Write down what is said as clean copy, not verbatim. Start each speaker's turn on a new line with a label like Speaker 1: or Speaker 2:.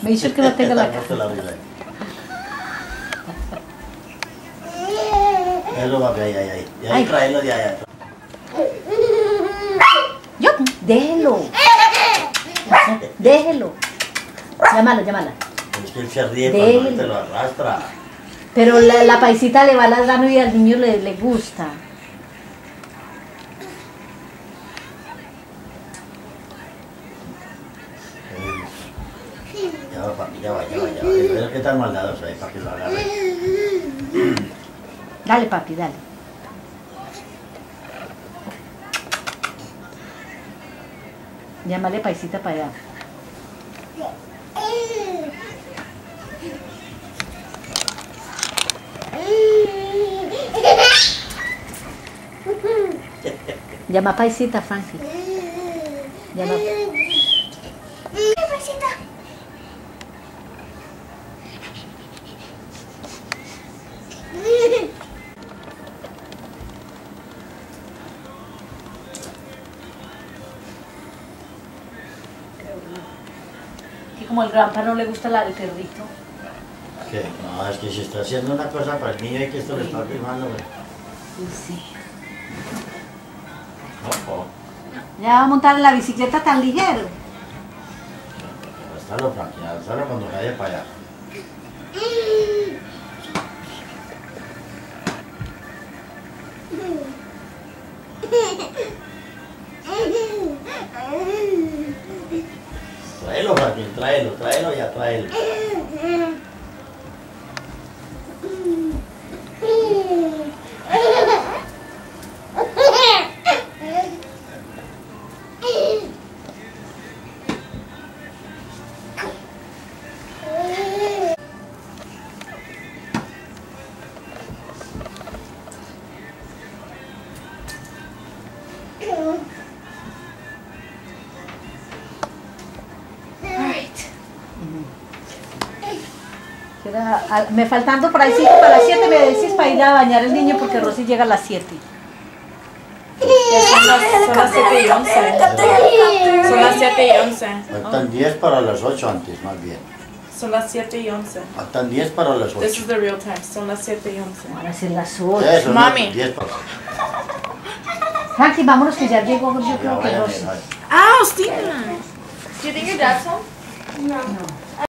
Speaker 1: Me dice que no tenga la
Speaker 2: Eso, papi, ahí. Y ahí, tráelo de allá.
Speaker 1: Yo, déjelo. Déjelo. Llámala.
Speaker 2: Es que él se ríe cuando él te lo arrastra.
Speaker 1: Pero la paisita le va ladrando y al niño le gusta.
Speaker 2: Ya va, papi, ya va. Pero qué tan maldadoso ahí para que lo agarre.
Speaker 1: Dale, papi, dale. Llámale paisita para allá. Llama paisita, Frankie. Llama.
Speaker 3: Paisita.
Speaker 1: Que como el granpa no le gusta el perrito.
Speaker 2: ¿Qué? No, es que si está haciendo una cosa para el niño y que esto le está filmando, güey.
Speaker 1: Sí.
Speaker 2: Ojo.
Speaker 1: Ya va a montar en la bicicleta tan ligero.
Speaker 2: Arrastralo, Frankie, arrastralo cuando vaya para allá. Tráelo, Frankie, tráelo ya, tráelo.
Speaker 1: Me faltando por ahí 5 para las 7 me decís para ir a bañar el niño porque Rosy llega a las 7.
Speaker 4: Son las 7 y 11. Son las 7 y 11.
Speaker 2: Faltan 10 para las 8 antes, más bien.
Speaker 4: Son las 7 y 11.
Speaker 2: Faltan 10 para las 8.
Speaker 4: This is the real time. Son las 7 y 11.
Speaker 1: Ahora sí las 8.
Speaker 2: Eso,
Speaker 4: Mami.
Speaker 2: 10 para...
Speaker 1: Frankie, vámonos que ya llegó, yo creo que
Speaker 2: vaya,
Speaker 1: Rosy.
Speaker 2: vaya.
Speaker 4: Ow, Steven! Do you think your dad's home?
Speaker 3: No.